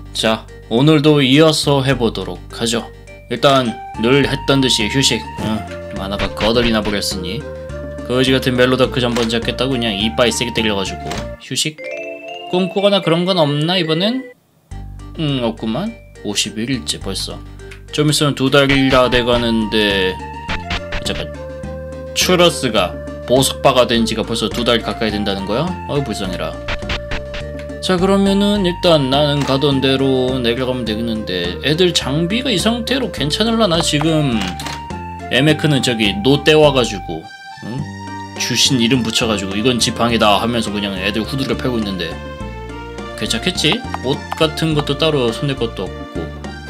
자, 오늘도 이어서 해보도록 하죠. 일단 늘 했던 듯이 휴식. 만화가 거덜이나 버렸으니 거지같은 멜로다크 전번 잡겠다고 그냥 이빠이 세게 때려가지고 휴식. 꿈꾸거나 그런 건 없나 이번엔? 없구만. 51일째 벌써. 좀 있으면 2달이라 돼가는데 잠깐, 추러스가 보석바가 된 지가 벌써 2달 가까이 된다는 거야? 어이 불쌍해라. 자, 그러면은 일단 나는 가던 대로 내려가면 되겠는데, 애들 장비가 이 상태로 괜찮을라나? 지금 에메크는 저기 노 떼와가지고 주신 이름 붙여가지고 이건 지팡이다 하면서 그냥 애들 후드를 패고 있는데 괜찮겠지? 옷 같은 것도 따로 손댈 것도 없고.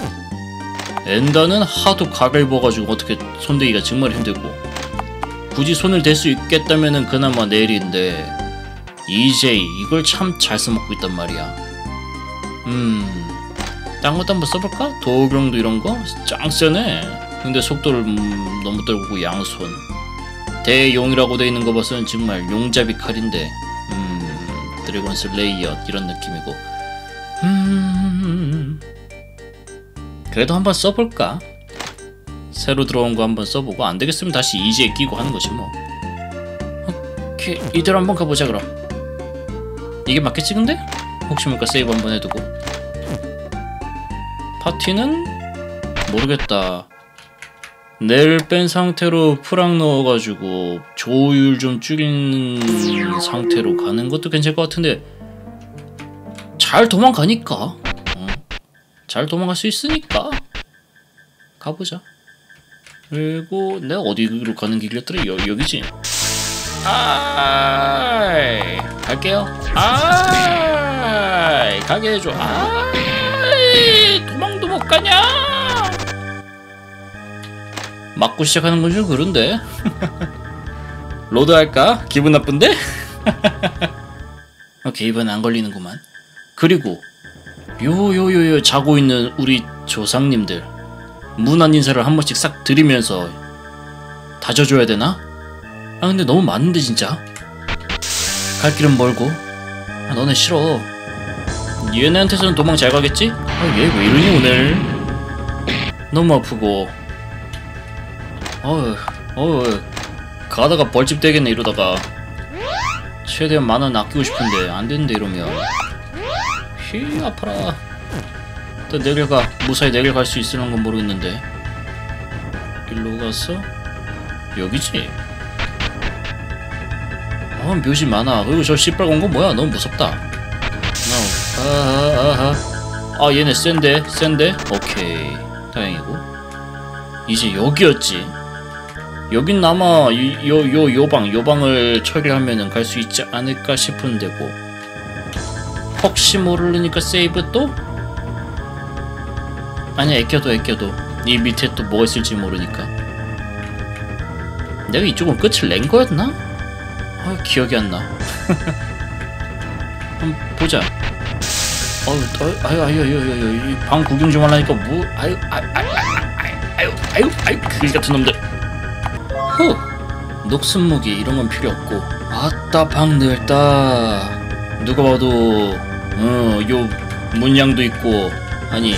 엔다는 하도 각을 입어가지고 어떻게 손대기가 정말 힘들고, 굳이 손을 댈 수 있겠다면은 그나마 내일인데 EJ 이걸 참 잘 써먹고 있단 말이야. 딴 것도 한번 써볼까? 도경도 이런거? 짱 세네. 근데 속도를 너무 떨고 양손. 대용이라고 돼있는 거 봐서는 정말 용잡이 칼인데 드래곤 슬레이어 이런 느낌이고. 그래도 한번 써볼까? 새로 들어온 거 한번 써보고 안되겠으면 다시 EJ 끼고 하는 거지 뭐. 오케이, 이대로 한번 가보자 그럼. 이게 맞겠지 근데? 혹시 모르니까 세이브 한번 해두고. 파티는? 모르겠다. 넬 뺀 상태로 프랑 넣어가지고 조율 좀 줄인 상태로 가는 것도 괜찮을 것 같은데, 잘 도망가니까 잘 도망갈 수 있으니까 가보자. 그리고 내가 어디로 가는 길이었더라? 여기지? 아이, 갈게요. 아이, 가게 해줘. 아이, 도망도 못 가냐? 맞고 시작하는 건 좀 그런데. 로드 할까? 기분 나쁜데? 오케이, 이번엔 안 걸리는구만. 그리고 요 자고 있는 우리 조상님들 문안 인사를 한 번씩 싹 드리면서 다져줘야 되나? 아 근데 너무 많은데 진짜. 갈 길은 멀고. 아, 너네 싫어. 얘네한테서는 도망 잘 가겠지? 아, 얘 왜 이러니 오늘. 너무 아프고. 가다가 벌집 되겠네 이러다가. 최대한 만원 아끼고 싶은데 안 되는데 이러면. 히 아파라. 또 내려가. 무사히 내려갈 수 있으려는 건 모르겠는데. 일로 가서 여기지? 묘지 많아. 그리고 저 씨발건 거 뭐야? 너무 무섭다. 얘네 센데? 오케이, 다행이고. 이제 여기였지. 여긴 아마 요방을 처리하면은 갈 수 있지 않을까 싶은 데고. 혹시 모르니까 세이브 또? 아니야, 애껴도 이 밑에 또 뭐가 있을지 모르니까. 내가 이쪽은 끝을 낸 거였나? 기억이 안 나. 한번 보자. 방 구경 좀 하려니까 뭐. 그지 같은 놈들. 녹슨무기 이런 건 필요 없고. 아따, 방 넓다. 누가 봐도 요 문양도 있고. 아니,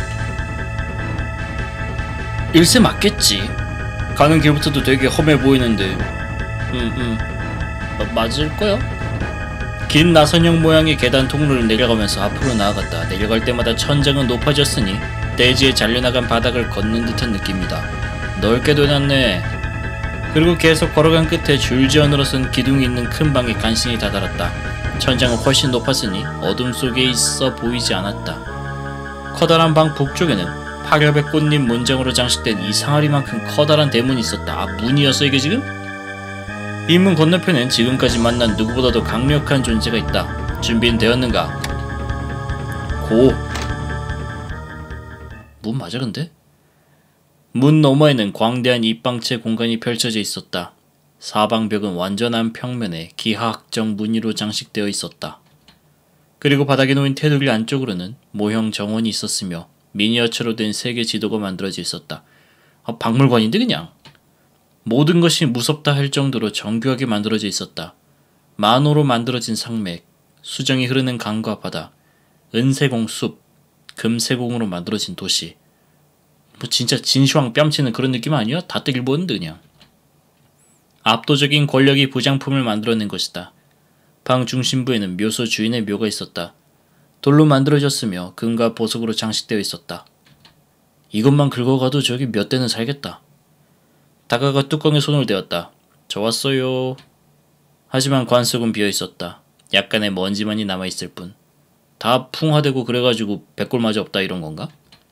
일세 맞겠지. 가는 길부터도 되게 험해 보이는데. 맞을 거야? 긴 나선형 모양의 계단 통로를 내려가면서 앞으로 나아갔다. 내려갈 때마다 천장은 높아졌으니 대지에 잘려나간 바닥을 걷는 듯한 느낌이다. 넓게 되놨네. 그리고 계속 걸어간 끝에 줄지어 늘어선 기둥이 있는 큰 방에 간신히 다다랐다. 천장은 훨씬 높았으니 어둠 속에 있어 보이지 않았다. 커다란 방 북쪽에는 파결배 꽃잎 문장으로 장식된 이상하리만큼 커다란 대문이 있었다. 문이었어 이게 지금? 이 문 건너편엔 지금까지 만난 누구보다도 강력한 존재가 있다. 준비는 되었는가? 고. 문 맞아 근데? 문 너머에는 광대한 입방체 공간이 펼쳐져 있었다. 사방벽은 완전한 평면에 기하학적 무늬로 장식되어 있었다. 그리고 바닥에 놓인 테두리 안쪽으로는 모형 정원이 있었으며 미니어처로 된 세계 지도가 만들어져 있었다. 박물관인데 그냥. 모든 것이 무섭다 할 정도로 정교하게 만들어져 있었다. 만호로 만들어진 산맥, 수정이 흐르는 강과 바다, 은세공 숲, 그 금세공으로 만들어진 도시. 뭐 진짜 진시황 뺨치는 그런 느낌 아니야? 다 뜨길 보는데 그냥. 압도적인 권력이 부장품을 만들어낸 것이다. 방 중심부에는 묘소 주인의 묘가 있었다. 돌로 만들어졌으며 금과 보석으로 장식되어 있었다. 이것만 긁어가도 저기 몇 대는 살겠다. 다가가 뚜껑에 손을 대었다. 좋았어요. 하지만 관속은 비어있었다. 약간의 먼지만이 남아있을 뿐. 다 풍화되고 그래가지고 백골마저 없다 이런 건가?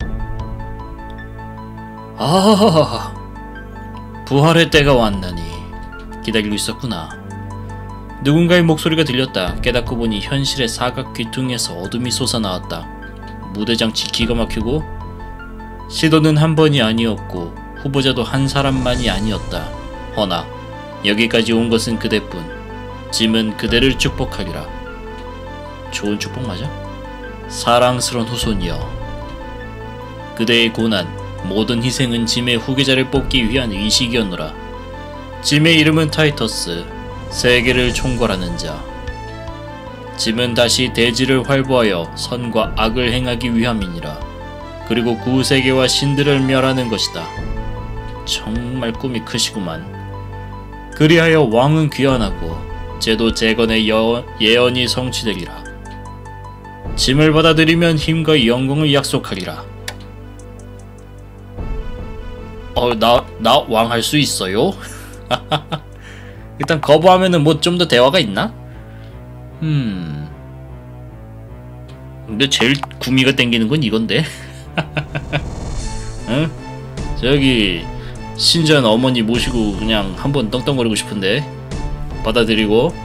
아, 부활의 때가 왔나니. 기다리고 있었구나. 누군가의 목소리가 들렸다. 깨닫고 보니 현실의 사각 귀퉁이에서 어둠이 솟아나왔다. 무대장치 기가 막히고 시도는 한 번이 아니었고 후보자도 한 사람만이 아니었다. 허나 여기까지 온 것은 그대뿐. 짐은 그대를 축복하리라. 좋은 축복 맞아? 사랑스런 후손이여. 그대의 고난, 모든 희생은 짐의 후계자를 뽑기 위한 의식이었노라. 짐의 이름은 타이터스, 세계를 총괄하는 자. 짐은 다시 대지를 활보하여 선과 악을 행하기 위함이니라. 그리고 구세계와 신들을 멸하는 것이다. 정말 꿈이 크시구만. 그리하여 왕은 귀환하고 제도 재건의 예언이 성취되리라. 짐을 받아들이면 힘과 영광을 약속하리라. 나 왕 할 수 있어요? 일단 거부하면은 뭐 좀 더 대화가 있나? 근데 제일 구미가 땡기는 건 이건데. 응? 저기 신전 어머니 모시고 그냥 한번 떵떵거리고 싶은데. 받아들이고.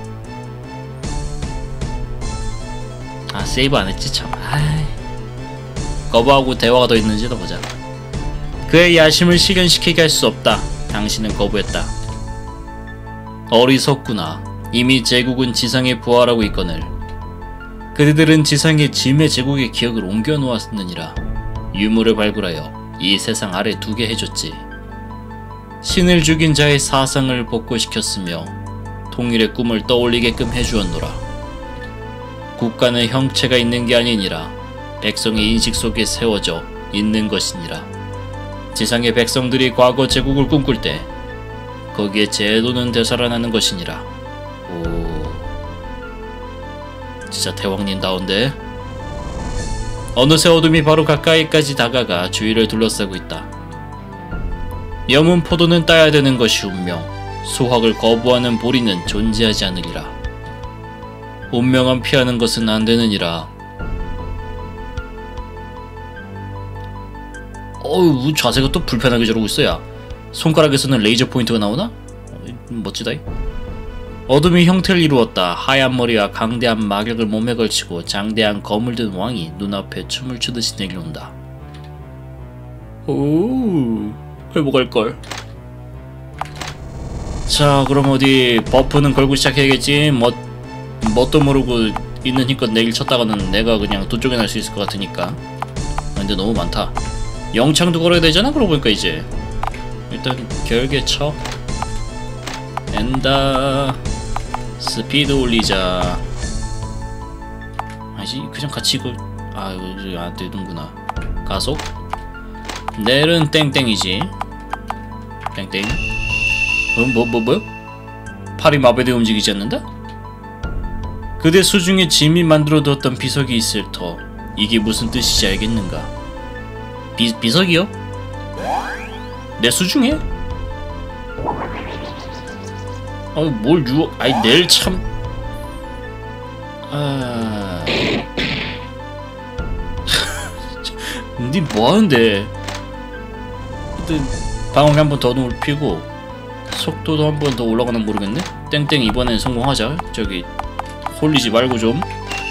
아, 세이브 안 했지 참. 아이. 거부하고 대화가 더 있는지도 보자. 그의 야심을 실현시키게 할 수 없다. 당신은 거부했다. 어리석구나. 이미 제국은 지상에 부활하고 있거늘. 그들은 지상에 짐의 제국의 기억을 옮겨 놓았느니라. 유물을 발굴하여 이 세상 아래 두게 해줬지. 신을 죽인 자의 사상을 복구시켰으며 통일의 꿈을 떠올리게끔 해주었노라. 국가는 형체가 있는 게 아니니라. 백성의 인식 속에 세워져 있는 것이니라. 지상의 백성들이 과거 제국을 꿈꿀 때 거기에 제도는 되살아나는 것이니라. 오, 진짜 대왕님다운데. 어느새 어둠이 바로 가까이까지 다가가 주위를 둘러싸고 있다. 염은 포도는 따야 되는 것이 운명, 수확을 거부하는 보리는 존재하지 않으리라. 운명은 피하는 것은 안 되느니라. 어우, 자세가 또 불편하게 저러고 있어. 야, 손가락에서는 레이저 포인트가 나오나? 멋지다. 어둠이 형태를 이루었다. 하얀 머리와 강대한 마격을 몸에 걸치고 장대한 검을 든 왕이 눈앞에 춤을 추듯이 내려온다. 오, 회복할걸. 자, 그럼 어디 버프는 걸고 시작해야겠지. 뭣도 모르고 있는 힘껏 내길 쳤다가는 내가 그냥 도 쪼개날 수 있을 것 같으니까. 근데 너무 많다. 영창도 걸어야 되잖아. 그러고 보니까 이제 일단 결계 쳐. 엔다. 스피드 올리자. 아니지, 그냥 같이 이거. 아, 이거 안 되는구나. 가속. 넬은 땡땡이지. 땡땡. 뭐요? 팔이 마법에 움직이지 않는다? 그대 수중에 짐이 만들어두었던 비석이 있을 터. 이게 무슨 뜻이지 알겠는가? 비석이요? 내 수중에? 아이 넬 참. 니 뭐하는데? 일단 방어기 한 번 더 높이고 속도도 한 번 더 올라가나 모르겠네? 땡땡 이번엔 성공하자. 저기 홀리지 말고 좀.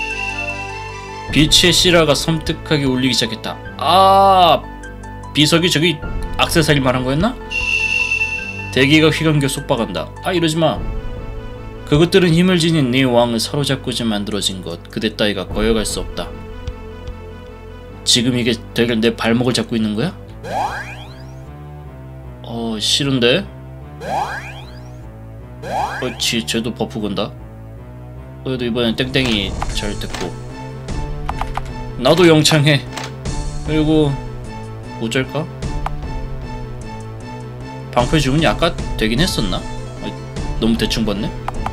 빛의 실화가 섬뜩하게 울리기 시작했다. 아, 비석이 저기 액세서리 말한 거였나? 대기가 휘감겨 쏙박한다. 아, 이러지마. 그것들은 힘을 지닌 네 왕을 사로잡고자 만들어진 것. 그대 따위가 거역할 수 없다. 지금 이게 되게 내 발목을 잡고 있는 거야? 싫은데? 쟤도 버프 건다. 그래도 이번엔 땡땡이 잘 됐고. 나도 영창해. 그리고 어쩔까? 방패 주문이 아까 되긴 했었나? 너무 대충 봤네?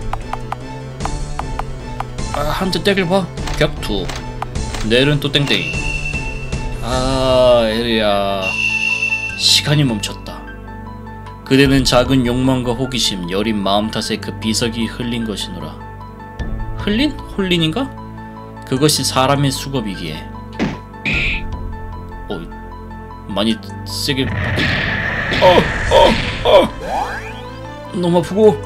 아, 한 대 때릴 봐. 격투. 내일은 또 땡땡이. 아, 에리야. 시간이 멈췄다. 그대는 작은 욕망과 호기심, 여린 마음 탓에 그 비석이 흘린 것이노라. 흘린? 홀린인가? 그것이 사람의 수겁이기에. 많이 세게. 너무 아프고.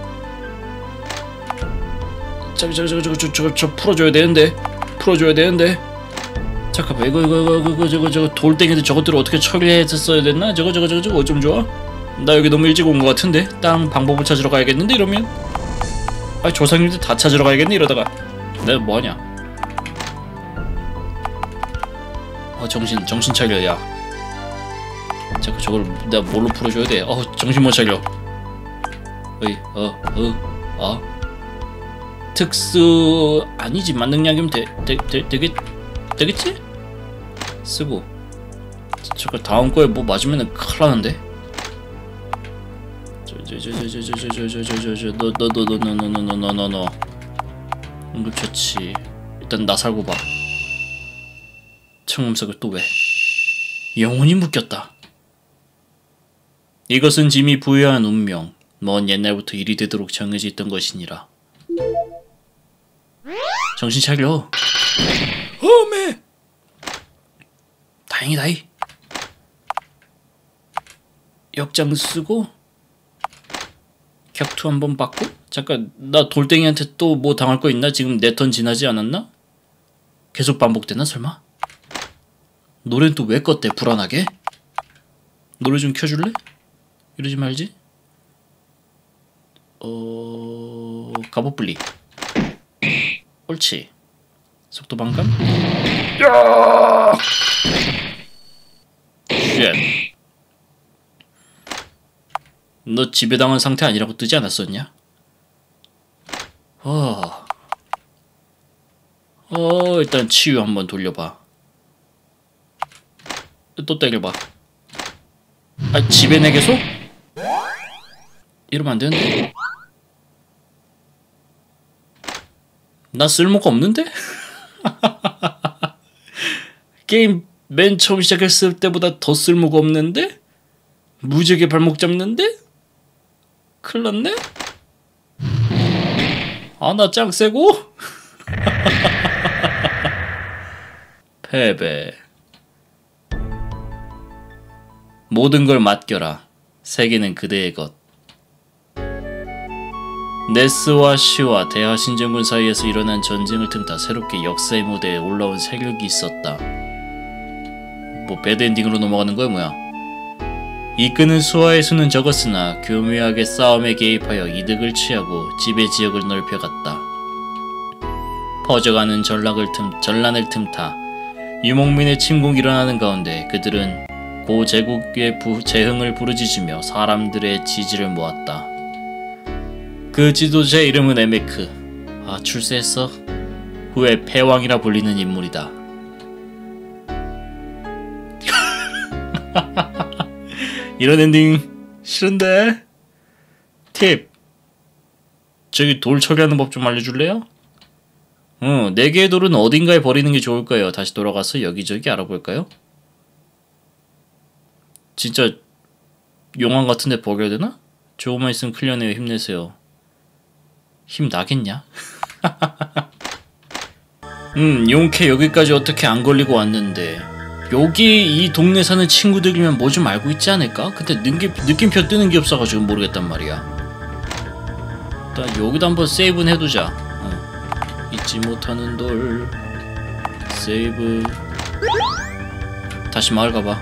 저 풀어줘야 되는데. 잠깐만, 저거 돌덩이들 저것들을 어떻게 처리했었어야 됐나? 저거 어쩜 좋아? 나 여기 너무 일찍 온 것 같은데. 땅 방법을 찾으러 가야겠는데 이러면. 아, 조상님들 다 찾으러 가야겠네 이러다가. 내가 뭐하냐? 정신 차려, 야. 자꾸 저걸 내가 뭘로 풀어줘야 돼? 정신 못 차려. 특수 아니지, 만능약이면 되겠지? 쓰고. 저거 다음 거에 뭐 맞으면은 큰일 나는데. 너 응급처치. 일단 나 살고 봐. 청음석을 또 왜? 영혼이 묶였다. 이것은 짐이 부여한 운명. 먼 옛날부터 일이 되도록 정해져 있던 것이니라. 정신 차려. 어메. 다행이다이. 역장 쓰고 격투 한번 받고. 잠깐, 나 돌덩이한테 또 뭐 당할 거 있나? 지금 내 턴 지나지 않았나? 계속 반복되나 설마? 노래는 또 왜 껐대? 불안하게? 노래 좀 켜줄래? 이러지 말지. 갑옷 분리. 옳지. 속도 반감. 야! 쉣. 너 지배당한 상태 아니라고 뜨지 않았었냐? 일단 치유 한번 돌려봐. 또 때려봐. 아, 지배내 계속? 이러면 안 되는데? 나 쓸모가 없는데? 게임 맨 처음 시작했을 때보다 더 쓸모가 없는데? 무지하게 발목 잡는데? 큰일 났네? 아, 나 짱 세고? 패배. 모든 걸 맡겨라. 세계는 그대의 것. 네스와 시와 대하신정군 사이에서 일어난 전쟁을 틈타 새롭게 역사의 무대에 올라온 세력이 있었다. 뭐 배드엔딩으로 넘어가는 거야 뭐야? 이끄는 수하의 수는 적었으나 교묘하게 싸움에 개입하여 이득을 취하고 지배 지역을 넓혀갔다. 퍼져가는 전란을 틈타 유목민의 침공이 일어나는 가운데 그들은 고 제국의 재흥을 부르짖으며 사람들의 지지를 모았다. 그 지도자의 이름은 에메크. 아, 출세했어? 후에 패왕이라 불리는 인물이다. 이런 엔딩 싫은데? 팁! 저기 돌 처리하는 법 좀 알려줄래요? 4개의 돌은 어딘가에 버리는 게 좋을까요? 다시 돌아가서 여기저기 알아볼까요? 진짜 용암 같은 데 버려야 되나? 조금만 있으면 클리어네요. 힘내세요. 힘 나겠냐? 용케 여기까지 어떻게 안 걸리고 왔는데 여기 이 동네 사는 친구들이면 뭐 좀 알고 있지 않을까? 근데 느낌표 뜨는 게 없어가지고 모르겠단 말이야. 일단 여기도 한번 세이브는 해두자. 잊지 못하는 돌 세이브. 다시 마을 가봐.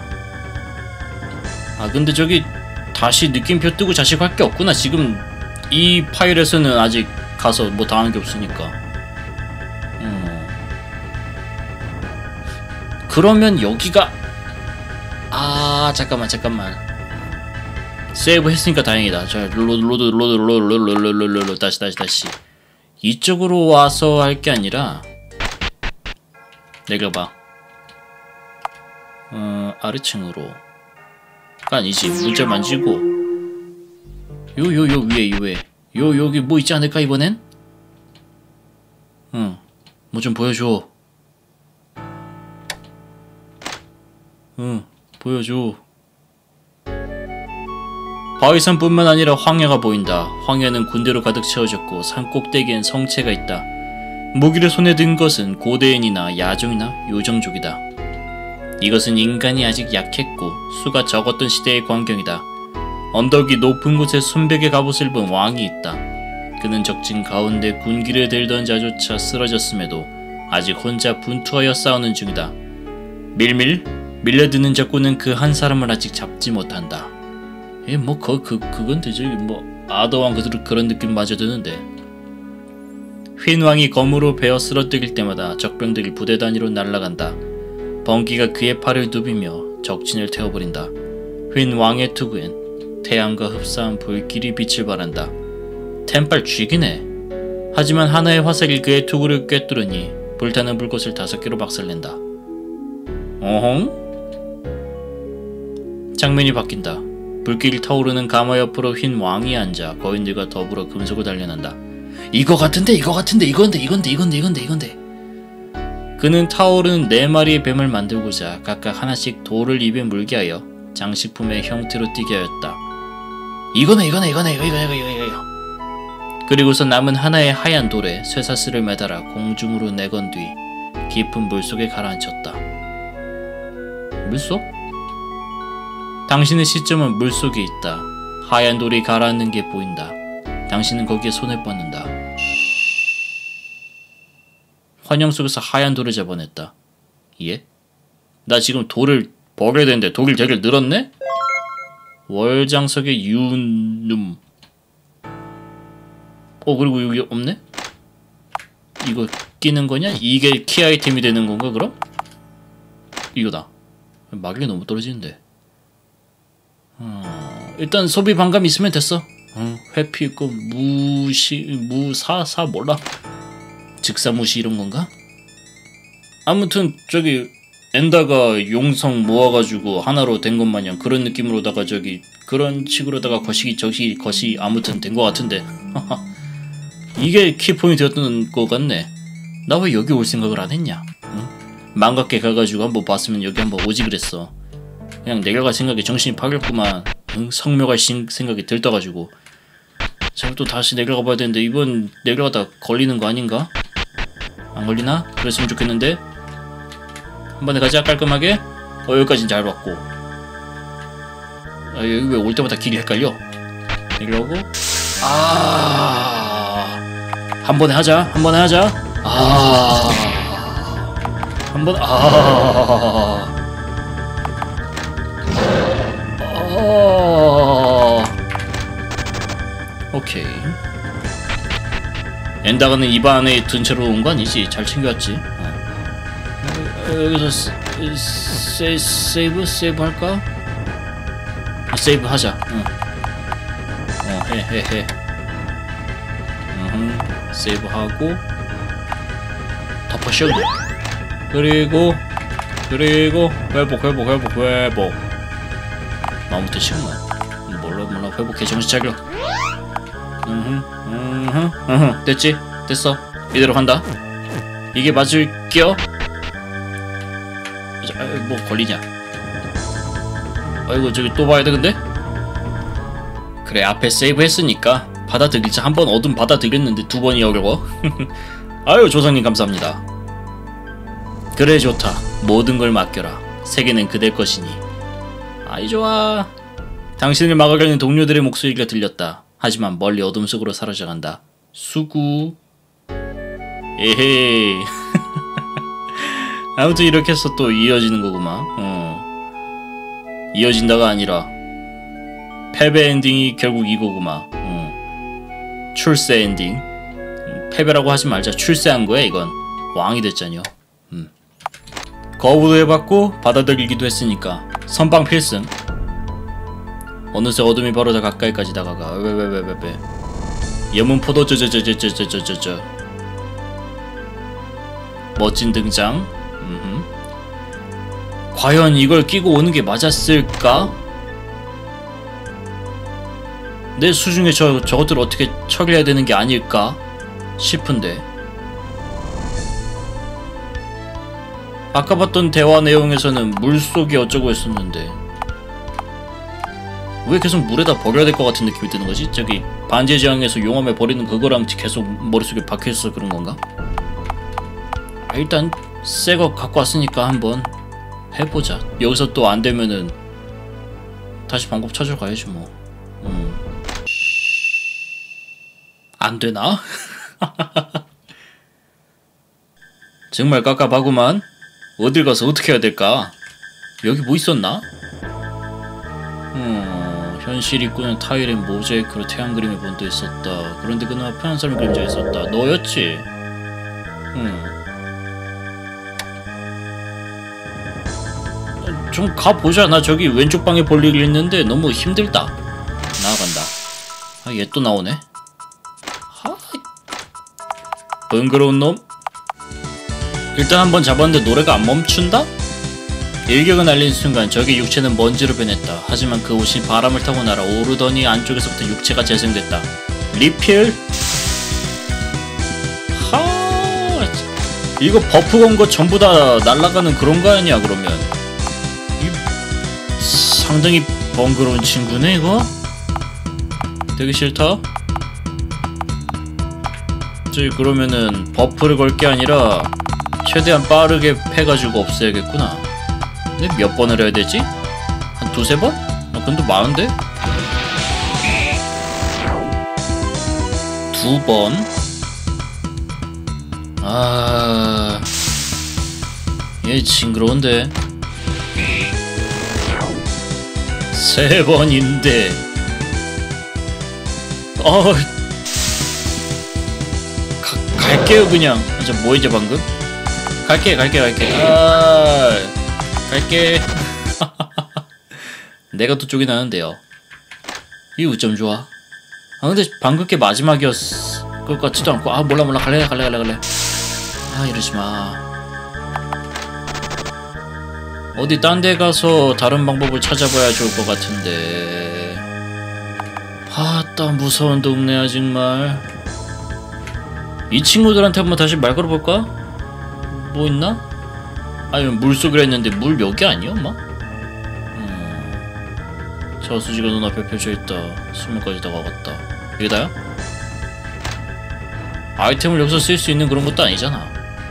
아, 근데 저기 다시 느낌표 뜨고 자식 할 게 없구나. 지금 이 파일에서는 아직 가서 뭐 당한 게 없으니까. 그러면 여기가 잠깐만 세이브 했으니까 다행이다. 자, 로드 다시 이쪽으로 와서 할 게 아니라 내려봐. 아래층으로 아니지. 문자 만지고 요 위에 여기 뭐 있지 않을까 이번엔? 뭐 좀 보여줘. 보여줘. 바위산뿐만 아니라 황야가 보인다. 황야는 군대로 가득 채워졌고 산 꼭대기엔 성체가 있다. 무기를 손에 든 것은 고대인이나 야종이나 요정족이다. 이것은 인간이 아직 약했고 수가 적었던 시대의 광경이다. 언덕이 높은 곳에 순백의 갑옷을 입은 왕이 있다. 그는 적진 가운데 군기를 들던 자조차 쓰러졌음에도 아직 혼자 분투하여 싸우는 중이다. 밀려드는 적군은 그 한 사람을 아직 잡지 못한다. 그건데 저기 아더왕 그런 느낌 마저 드는데. 휜 왕이 검으로 베어 쓰러뜨릴 때마다 적병들이 부대 단위로 날아간다. 번기가 그의 팔을 누비며 적진을 태워버린다. 휜 왕의 투구엔 태양과 흡사한 불길이 빛을 발한다. 템빨 쥐기네. 하지만 하나의 화살이 그의 투구를 꿰뚫으니 불타는 불꽃을 5개로 박살낸다. 어헝? 장면이 바뀐다. 불길이 타오르는 가마 옆으로 휜 왕이 앉아 거인들과 더불어 금속을 단련한다. 이건데. 그는 타오르는 4마리의 뱀을 만들고자 각각 하나씩 돌을 입에 물게 하여 장식품의 형태로 띠게 하였다. 이거. 그리고서 남은 하나의 하얀 돌에 쇠사슬을 매달아 공중으로 내건 뒤 깊은 물속에 가라앉혔다. 물속? 당신의 시점은 물속에 있다. 하얀 돌이 가라앉는 게 보인다. 당신은 거기에 손을 뻗는다. 환영 속에서 하얀 돌을 잡아냈다. 예? 나 지금 돌을 버려야 되는데 독일 되게 늘었네? 월장석의 유눔. 그리고 여기 없네? 이거 끼는 거냐? 이게 키 아이템이 되는 건가 그럼? 이거다. 막이 너무 떨어지는데. 일단 소비 반감 있으면 됐어. 회피 있고 무사 몰라. 직사무시 이런 건가? 아무튼 저기 엔다가 용성 모아가지고 하나로 된 것 마냥 그런 느낌으로다가 저기 그런 식으로다가 거시 아무튼 된 것 같은데. 이게 키포인트였던 것 같네. 나 왜 여기 올 생각을 안 했냐? 망각계 가가지고 한번 봤으면 여기 한번 오지 그랬어. 그냥 내려갈 생각에 정신이 파괴했구만. 성묘갈 생각이 들떠가지고. 자, 또 다시 내려가 봐야 되는데 이번 내려가다 걸리는 거 아닌가? 안 걸리나? 그랬으면 좋겠는데. 한 번에 가자 깔끔하게. 여기까진 잘 봤고. 여기 왜 올 때마다 길이 헷갈려? 내려오고. 한 번에 하자. 한 번에. 오케이. 엔다가는 입안에 든 채로 온 거 아니지? 잘 챙겨왔지? 여기서 세이브 할까? 세이브 하자. 해. 세이브 하고 덮어씌워. 그리고 회복. 마음부터 시간만. 몰라 회복해 정신 차려. 됐어. 이대로 간다. 이게 맞을게요. 뭐 걸리냐? 아이고 저기 또 봐야 돼 근데? 그래 앞에 세이브 했으니까 받아들이자. 한 번 얻음 받아들였는데 2번이 어려워. 아유 조상님 감사합니다. 그래 좋다. 모든 걸 맡겨라. 세계는 그댈 것이니. 아이 좋아. 당신을 막으려는 동료들의 목소리가 들렸다. 하지만 멀리 어둠 속으로 사라져간다. 수구. 에헤이. 아무튼 이렇게 해서 또 이어지는 거구만. 이어진다가 아니라 패배 엔딩이 결국 이거구만. 출세 엔딩. 패배라고 하지 말자. 출세한 거야 이건. 왕이 됐잖여. 거부도 해봤고 받아들이기도 했으니까 선빵 필승. 어느새 어둠이 바로 더 가까이까지 다가가. 왜 염문포도 저저저저저저저저 멋진 등장. 과연 이걸 끼고 오는 게 맞았을까? 내 수중에 저것들을 어떻게 처리해야 되는 게 아닐까 싶은데. 아까 봤던 대화 내용에서는 물속이 어쩌고 했었는데 왜 계속 물에다 버려야 될 것 같은 느낌이 드는 거지? 저기 반지의제왕에서 용암에 버리는 그거랑 계속 머릿속에 박혀있어 그런 건가? 일단 새 거 갖고 왔으니까 한번 해보자. 여기서 또 안 되면은 다시 방법 찾으러 가야지 뭐. 안 되나? 정말 깝깝하구만. 어딜 가서 어떻게 해야 될까? 여기 뭐 있었나? 현실 입구는 타일엔 모자이크로 태양 그림이 번져 있었다. 그런데 그 눈앞에 한 사람이 그림자 있었다. 너였지? 좀 가보자. 나 저기 왼쪽 방에 볼 일이 있는데 너무 힘들다. 나아간다. 아, 얘 또 나오네. 하, 번거로운 놈. 일단 한번 잡았는데 노래가 안 멈춘다? 일격을 날린 순간 적의 육체는 먼지로 변했다. 하지만 그 옷이 바람을 타고 날아 오르더니 안쪽에서부터 육체가 재생됐다. 리필? 하, 이거 버프 건 거 전부 다 날아가는 그런 거 아니야 그러면? 상당히 번거로운 친구네 이거? 되게 싫다? 저기 그러면은 버프를 걸 게 아니라 최대한 빠르게 패가지고 없애야겠구나. 근데 몇 번을 해야 되지? 한 두세 번? 아, 근데 많은데? 두 번? 아... 얘 징그러운데? 세 번인데... 갈게요 그냥. 저 뭐이지 방금? 갈게. 아... 갈게. 내가 또 쪽이 나는데요. 이 우점 좋아. 아 근데 방금 게 마지막이었을 것 같지도 않고. 아 몰라 갈래. 아 이러지마. 어디 딴 데 가서 다른 방법을 찾아봐야 좋을 것 같은데. 아따 무서운 동네야 정말. 이 친구들한테 한번 다시 말 걸어볼까? 뭐 있나? 아니면 물속이라 했는데 물 여기 아니야 엄마? 저수지가 눈앞에 펼쳐있다. 수면까지 다가갔다. 이게 다야? 아이템을 여기서 쓸 수 있는 그런 것도 아니잖아.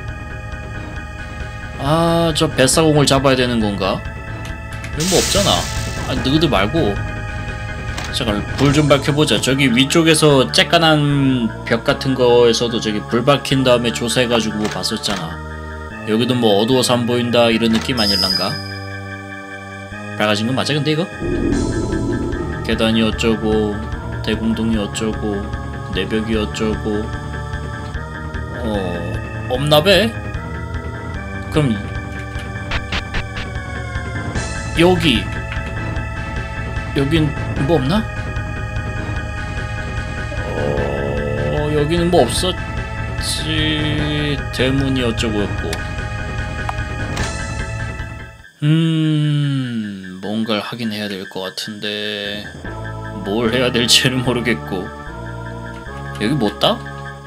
아, 저 뱃사공을 잡아야 되는 건가? 여기 뭐 없잖아. 아, 너희들 말고. 잠깐, 불 좀 밝혀보자. 저기 위쪽에서 쬐깐한 벽 같은 거에서도 저기 불 밝힌 다음에 조사해가지고 봤었잖아. 여기도 뭐 어두워서 안 보인다 이런 느낌 아닐란가? 밝아진 건 맞아 근데 이거? 계단이 어쩌고 대공동이 어쩌고 내벽이 어쩌고 없나배? 그럼 여긴 뭐 없나? 여기는 뭐 없었지. 대문이 어쩌고였고. 뭔가를 하긴 해야 될 것 같은데 뭘 해야 될지는 모르겠고. 여기 뭐다?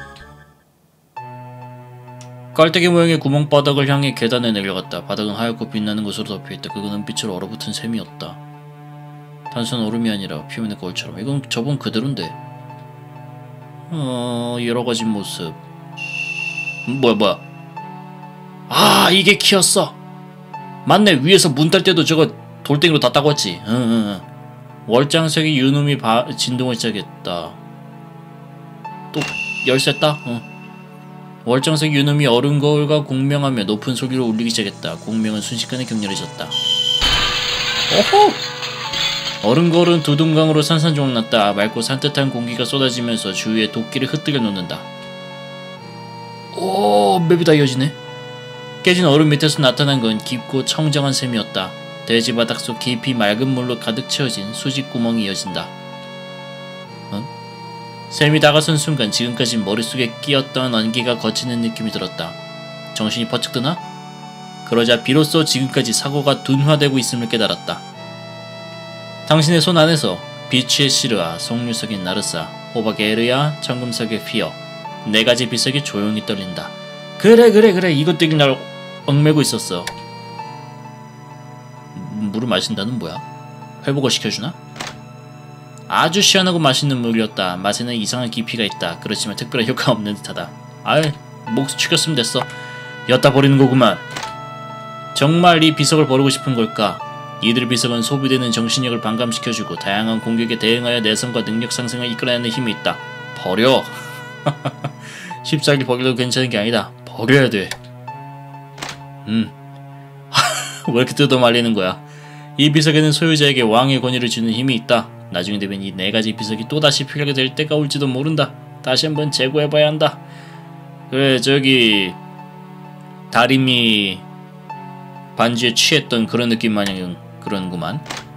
깔때기 모양의 구멍바닥을 향해 계단에 내려갔다. 바닥은 하얗고 빛나는 것으로 덮여있다. 그건 은빛으로 얼어붙은 샘이었다. 단순한 얼음이 아니라 표면의 거울처럼. 이건 저번 그대로인데. 여러가지 모습. 뭐야. 아, 이게 키였어. 맞네. 위에서 문 딸 때도 저거 돌덩이로 다 따갔지. 월장색의 유놈이 진동을 시작했다. 또 열쇠 따? 월장색 유놈이 얼음 거울과 공명하며 높은 소리로 울리기 시작했다. 공명은 순식간에 격렬해졌다. 오호! 얼음 거울은 두둥강으로 산산조각났다. 맑고 산뜻한 공기가 쏟아지면서 주위에 도끼를 흩뜨려 놓는다. 오, 맵이 다 이어지네. 깨진 얼음 밑에서 나타난 건 깊고 청정한 샘이었다. 대지 바닥 속 깊이 맑은 물로 가득 채워진 수직 구멍이 이어진다. 샘이 다가선 순간 지금까지 머릿속에 끼었던 안개가 거치는 느낌이 들었다. 정신이 퍼뜩 드나? 그러자 비로소 지금까지 사고가 둔화되고 있음을 깨달았다. 당신의 손 안에서 비치의 시르아, 속류석인 나르사, 호박의 에르야, 청금석의 피어, 4가지 비석이 조용히 떨린다. 그래 이것들이 날 얽매고 있었어. 물을 마신다는 뭐야? 회복을 시켜주나? 아주 시원하고 맛있는 물이었다. 맛에는 이상한 깊이가 있다. 그렇지만 특별한 효과가 없는 듯하다. 아이, 목 축였으면 됐어. 엿다 버리는 거구만. 정말 이 비석을 버리고 싶은 걸까? 이들 비석은 소비되는 정신력을 반감시켜주고 다양한 공격에 대응하여 내성과 능력 상승을 이끌어내는 힘이 있다. 버려. 쉽사리 버려도 괜찮은 게 아니다. 버려야 돼. 왜 이렇게 뜯어 말리는 거야? 이 비석에는 소유자에게 왕의 권위를 주는 힘이 있다. 나중에 되면 이 4가지 비석이 또다시 필요하게 될 때가 올지도 모른다. 다시 한번 재고해봐야 한다. 그래, 저기 다리미 반지에 취했던 그런 느낌 마냥 그런구만.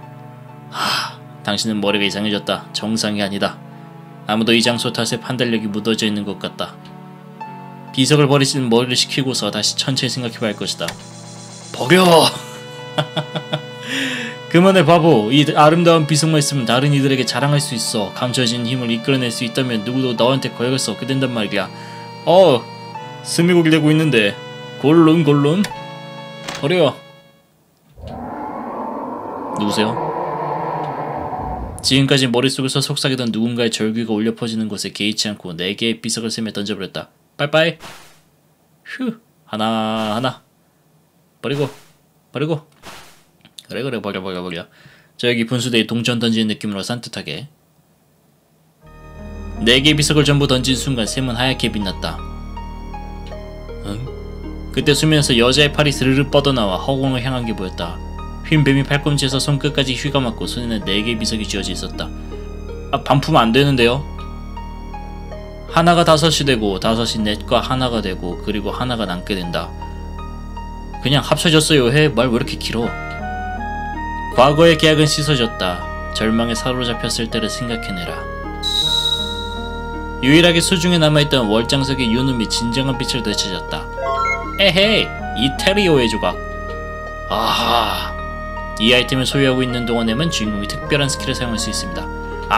당신은 머리가 이상해졌다. 정상이 아니다. 아무도 이 장소 탓에 판단력이 묻어져 있는 것 같다. 비석을 버리시는 머리를 식히고서 다시 천천히 생각해봐야 할 것이다. 버려! 그만해 바보. 이 아름다운 비석만 있으면 다른 이들에게 자랑할 수 있어. 감춰진 힘을 이끌어낼 수 있다면 누구도 너한테 거역할 수 없게 된단 말이야. 스미고기 되고 있는데. 골룸 버려. 누구세요? 지금까지 머릿속에서 속삭이던 누군가의 절규가 울려 퍼지는 곳에 개의치 않고 4개의 비석을 셈에 던져버렸다. 빠이빠이. 휴. 하나 버리고 그래 버려. 저기 분수대에 동전 던지는 느낌으로 산뜻하게 4개의 비석을 전부 던진 순간 샘은 하얗게 빛났다. 그때 수면에서 여자의 팔이 스르르 뻗어나와 허공을 향한 게 보였다. 휜 뱀이 팔꿈치에서 손끝까지 휘감았고 손에는 4개의 비석이 쥐어져 있었다. 반품 안 되는데요? 하나가 5이 되고 5이 넷과 하나가 되고 그리고 하나가 남게 된다. 그냥 합쳐졌어요 해. 말 왜 이렇게 길어? 과거의 계약은 씻어졌다. 절망에 사로잡혔을 때를 생각해내라. 유일하게 수중에 남아있던 월장석의 유눈이 진정한 빛을 되찾았다. 에헤이! 이태리오의 조각. 아하! 이 아이템을 소유하고 있는 동안에만 주인공이 특별한 스킬을 사용할 수 있습니다.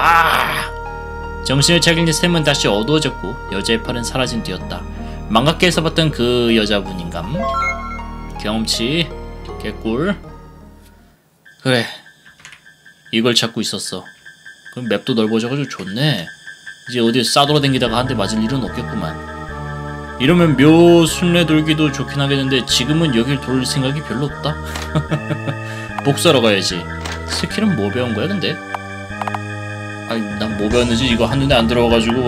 정신을 차린 샘은 다시 어두워졌고 여자의 팔은 사라진 뒤였다. 망각계에서 봤던 그 여자분인감? 경험치 개꿀. 그래, 이걸 찾고 있었어. 그럼 맵도 넓어져가지고 좋네. 이제 어디에 싸돌아댕기다가 한 대 맞을 일은 없겠구만. 이러면 묘 순례 돌기도 좋긴 하겠는데 지금은 여길 돌 생각이 별로 없다. 복사러 가야지. 스킬은 뭐 배운 거야 근데? 아니 난 뭐 배웠는지 이거 한눈에 안 들어가가지고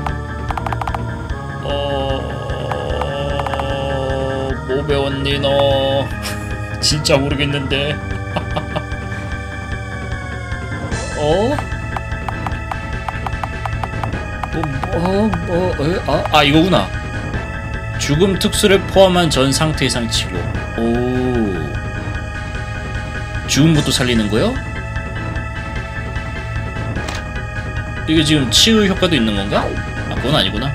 뭐 배웠니 너? 진짜 모르겠는데. 이거구나. 죽음 특수를 포함한 전 상태 이상 치료. 죽은 것도 살리는 거요? 이게 지금 치유 효과도 있는 건가? 그건 아니구나.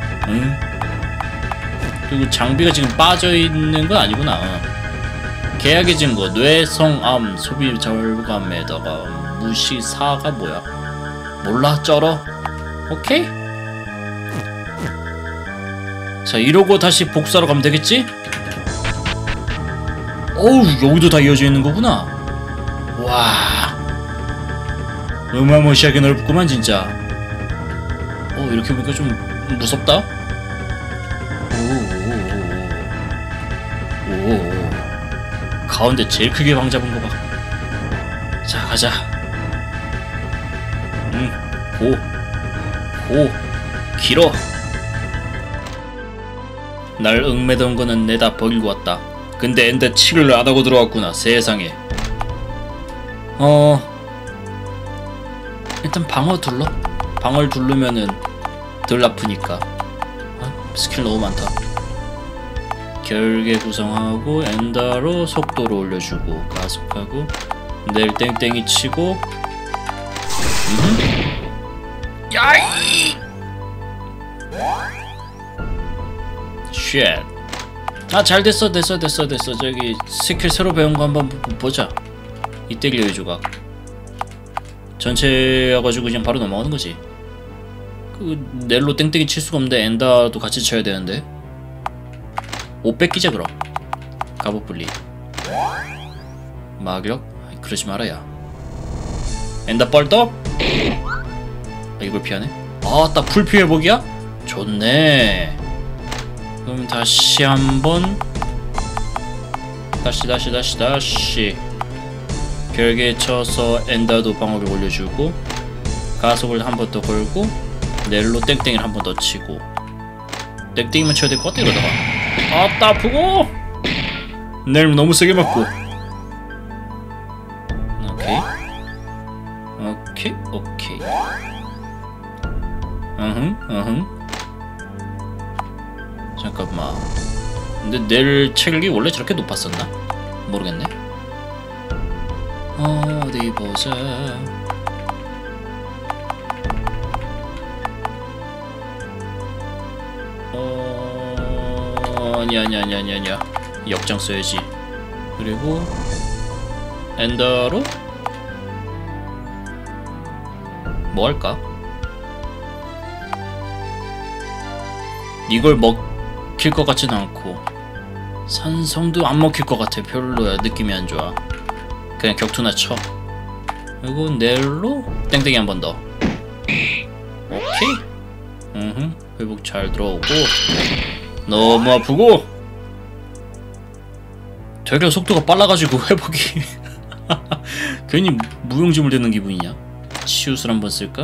그리고 장비가 지금 빠져있는 건 아니구나. 계약의 증거, 뇌성암, 소비 절감에다가 무시사가 뭐야? 몰라, 쩔어. 오케이? 자, 이러고 다시 복사로 가면 되겠지? 여기도 다 이어져 있는 거구나. 와, 어마무시하게 넓구만 진짜. 이렇게 보니까 좀 무섭다. 가운데 제일 크게 방 잡은 거 봐. 자, 가자. 길어. 날 얽매던 거는 내다 버리고 왔다. 근데 엔데 치료를 안 하고 들어왔구나. 세상에. 일단 방어 둘러. 방어를 두르면은 덜 아프니까. 스킬 너무 많다. 결계 구성하고 엔더로 속도를 올려주고 가속하고 내일 땡땡이 치고. 야이! 쉣. 아 잘됐어 됐어 저기 스킬 새로 배운 거 한번 보자. 이때리어의 조각 전체 와가지고 그냥 바로 넘어가는 거지. 그 넬로 땡땡이 칠 수가 없는데 엔다도 같이 쳐야 되는데. 옷 뺏기자 그럼. 갑옷 분리 마격? 그러지 말아야. 엔다 뻘떡? 아, 이걸 피하네? 아, 딱 풀피 회복이야? 좋네. 그럼 다시 한번 다시 별개 쳐서 엔다도 방어를 올려주고 가속을 한 번 더 걸고 넬로 땡땡이를 한 번 더 치고 땡땡이만 쳐야 될 것 같아 이러다가. 아따 아프고 넬 너무 세게 맞고. 오케이 잠깐만. 근데 넬 체력이 원래 저렇게 높았었나? 모르겠네. 어디 보자. 아니야. 역장 써야지. 그리고 엔더로 뭐 할까? 이걸 먹힐 것 같지는 않고 산성도 안 먹힐 것 같아. 별로야. 느낌이 안 좋아. 그냥 격투나 쳐. 그리고 넬로 땡땡이 한 번 더. 오케이. 회복 잘 들어오고. 너무 아프고 되게 속도가 빨라가지고 회복이 괜히 무용지물 되는 기분이냐. 치유술 한번 쓸까?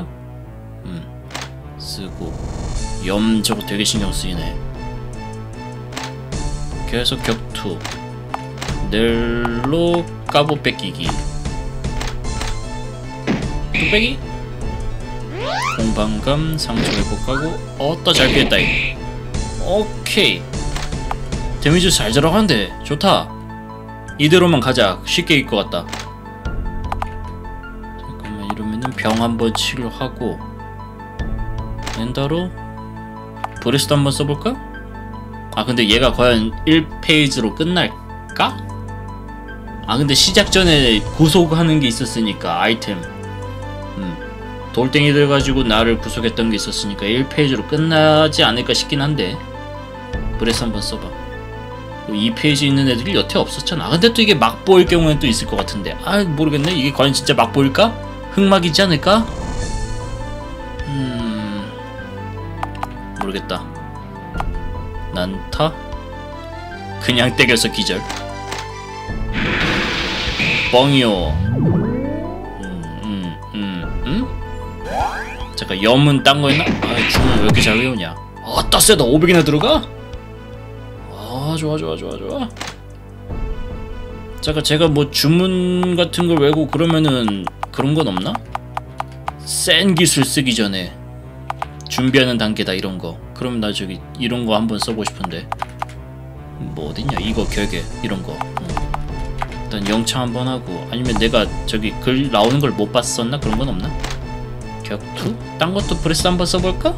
쓰고. 염 저거 되게 신경 쓰이네. 계속 격투 넬로 까보 뺏기기 뚝배기 공방감 상처 회복하고. 어따 잘 피했다 이. 오케이. 데미지 잘 들어가는데 좋다. 이대로만 가자. 쉽게 이길 것 같다. 잠깐만 이러면은 병 한번 치료하고 엔더로 브레스도 한번 써볼까? 아 근데 얘가 과연 1페이지로 끝날까? 아 근데 시작 전에 구속하는 게 있었으니까 아이템 돌덩이들 가지고 나를 구속했던 게 있었으니까 1페이지로 끝나지 않을까 싶긴 한데 브레스 한번 써봐. 2페이지 있는 애들이 여태 없었잖아. 근데 또 이게 막 보일 경우엔 또 있을 것 같은데. 아 모르겠네. 이게 과연 진짜 막 보일까? 흑막이지 않을까? 모르겠다. 난타? 그냥 때려서 기절. 뻥이요. 잠깐 염은 딴 거였나? 아 주문 왜 이렇게 잘 외우냐. 아따 세다. 500이나 들어가? 아 좋아. 잠깐 제가 뭐 주문 같은 걸 외우고 그러면은 그런 건 없나? 센 기술 쓰기 전에 준비하는 단계다 이런 거. 그럼 나 저기 이런 거 한번 써보고 싶은데. 뭐 어딨냐 이거 결계 이런 거. 일단 영창 한번 하고. 아니면 내가 저기 글 나오는 걸 못 봤었나? 그런 건 없나? 격투? 딴 것도 브레스 한번 써볼까?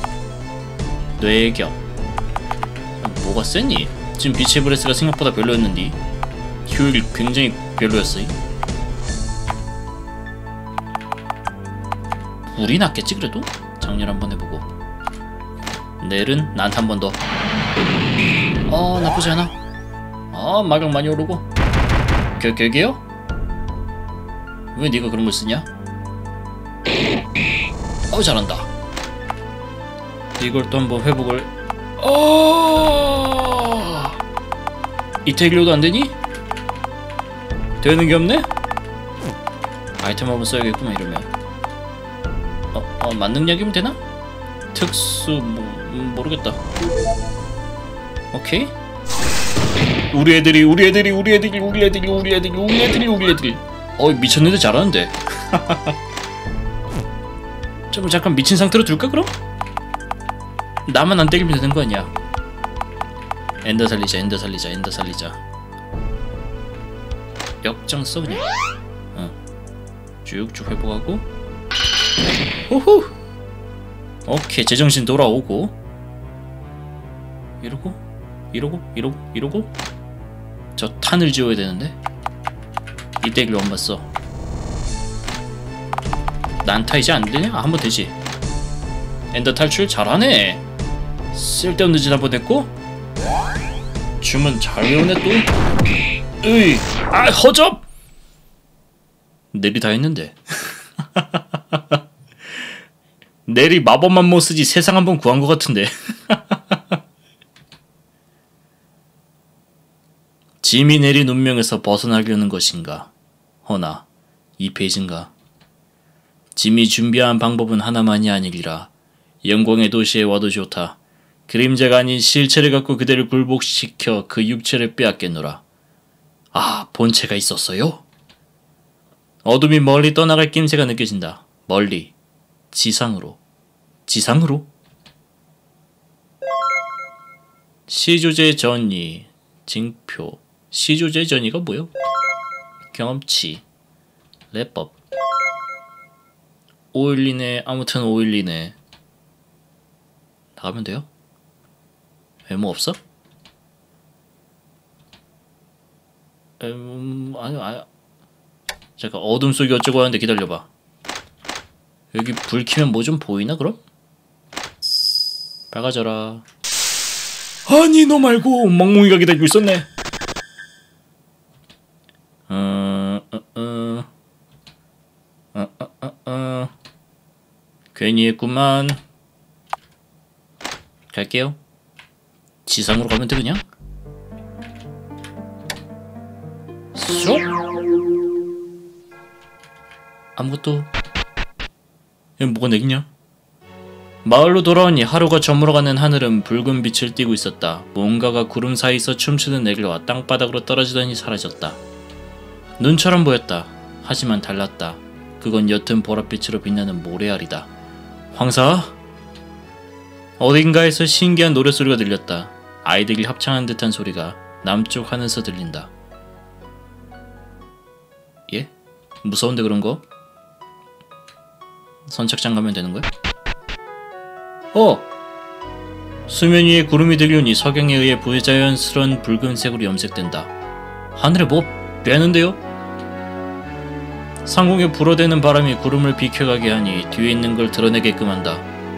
뇌격. 뭐가 세니? 지금 빛의 브레스가 생각보다 별로였는데 효율이 굉장히 별로였어. 불이 났겠지 그래도? 장렬 한번 해보고. 넬은 난타 한 번 더. 나쁘지 않아. 마력 많이 오르고. 결계요? 왜 네가 그런 걸 쓰냐? 잘한다. 이걸 또 한번 회복을. 이태길로도 안 되니? 되는 게 없네? 아이템 한번 써야겠구만 이러면. 만능약이면 되나? 특수 모르겠다. 오케이. 우리 애들이 미쳤는데 잘하는데. 잠깐 미친 상태로 둘까 그럼? 나만 안 때리면 되는 거 아니야. 엔더 살리자. 역장 써 그냥. 쭉쭉 회복하고. 호후. 오케이 제정신 돌아오고. 이러고 이러고 저 탄을 지워야 되는데 이때 이걸 안 봤어. 난타 이제 안 되냐? 아, 한번 되지. 엔더 탈출 잘하네. 쓸데없는 짓 한번 했고 주문 잘 외우네 또. 으이, 아 허접. 넬이 다 했는데. 넬이 마법만 못 쓰지 세상 한번 구한 것 같은데. 짐이 내린 운명에서 벗어나려는 것인가? 허나 이 페이지인가? 짐이 준비한 방법은 하나만이 아니리라. 영광의 도시에 와도 좋다. 그림자가 아닌 실체를 갖고 그대를 굴복시켜 그 육체를 빼앗겠노라. 아, 본체가 있었어요? 어둠이 멀리 떠나갈 낌새가 느껴진다. 멀리. 지상으로. 지상으로? 시조제 전이. 징표. 시조제 전이가 뭐요? 경험치. 래법. 512네. 아무튼 512네. 나가면 돼요? 외모 없어? 아니. 잠깐 어둠 속이 어쩌고 하는데 기다려봐. 여기 불 켜면 뭐 좀 보이나 그럼? 밝아져라. 아니 너 말고 멍멍이가 기다리고 있었네. 괜히 했구만. 갈게요. 지상으로 가면 돼 그냥? 쏙? 아무것도. 여기 뭐가 내기냐? 마을로 돌아오니 하루가 저물어가는 하늘은 붉은 빛을 띠고 있었다. 뭔가가 구름 사이에서 춤추는 내길과 땅바닥으로 떨어지더니 사라졌다. 눈처럼 보였다. 하지만 달랐다. 그건 옅은 보랏빛으로 빛나는 모래알이다. 황사? 어딘가에서 신기한 노랫소리가 들렸다. 아이들이 합창한 듯한 소리가 남쪽 하늘에서 들린다. 예? 무서운데 그런거? 선착장 가면 되는거야? 수면 위에 구름이 들려오니 석양에 의해 부자연스런 붉은색으로 염색된다. 하늘에 뭐 빼는데요? 상공에 불어대는 바람이 구름을 비켜가게 하니 뒤에 있는 걸 드러내게끔 한다.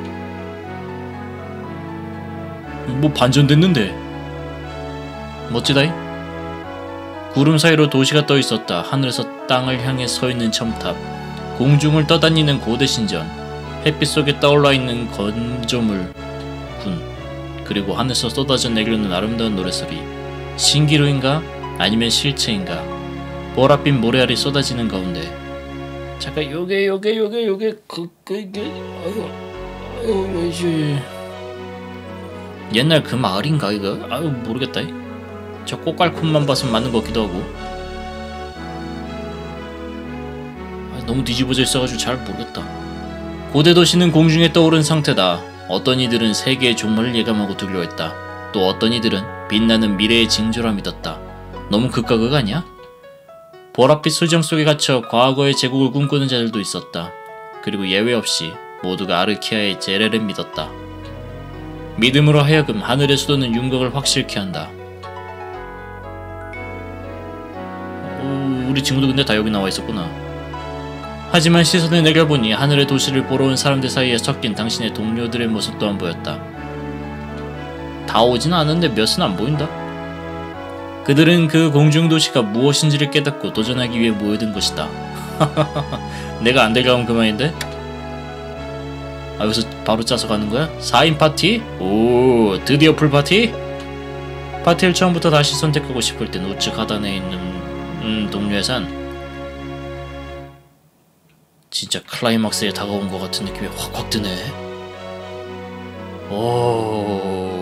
뭐 반전됐는데? 멋지다이? 구름 사이로 도시가 떠 있었다. 하늘에서 땅을 향해 서 있는 첨탑, 공중을 떠다니는 고대 신전, 햇빛 속에 떠올라 있는 건조물 군, 그리고 하늘에서 쏟아져 내리는 아름다운 노랫소리. 신기루인가? 아니면 실체인가? 보랏빛 모래알이 쏟아지는 가운데. 잠깐 요게 이게 옛날 그 마을인가 이거? 아유 모르겠다. 저 꽃갈콘만 봐서 맞는 것 같기도 하고. 너무 뒤집어져 있어가지고 잘 모르겠다. 고대 도시는 공중에 떠오른 상태다. 어떤 이들은 세계의 종말을 예감하고 두려워했다. 또 어떤 이들은 빛나는 미래의 징조라 믿었다. 너무 극과 극 아니야? 보랏빛 수정 속에 갇혀 과거의 제국을 꿈꾸는 자들도 있었다. 그리고 예외 없이 모두가 아르키아의 제레를 믿었다. 믿음으로 하여금 하늘의 수도는 윤곽을 확실케 한다. 우리 친구도 근데 다 여기 나와 있었구나. 하지만 시선을 내려보니 하늘의 도시를 보러 온 사람들 사이에 섞인 당신의 동료들의 모습 또한 보였다. 다 오진 않았는데 몇은 안 보인다. 그들은 그 공중도시가 무엇인지를 깨닫고 도전하기 위해 모여든 것이다. 내가 안 데려가면 그만인데? 아 여기서 바로 짜서 가는 거야? 4인 파티? 오 드디어 풀파티? 파티를 처음부터 다시 선택하고 싶을 땐 우측 하단에 있는 동료의 산. 진짜 클라이막스에 다가온 것 같은 느낌이 확확 드네. 오